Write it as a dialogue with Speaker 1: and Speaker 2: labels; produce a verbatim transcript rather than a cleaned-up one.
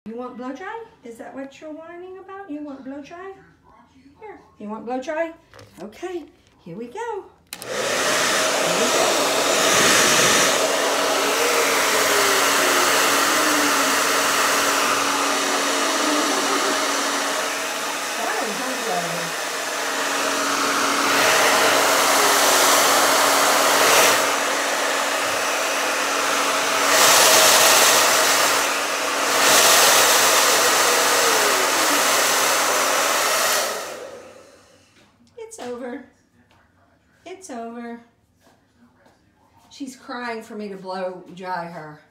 Speaker 1: You want blow dry? Is that what you're whining about? You want blow dry? Here, you want blow dry? Okay, here we go. Here we go. It's over. It's over. She's crying for me to blow dry her.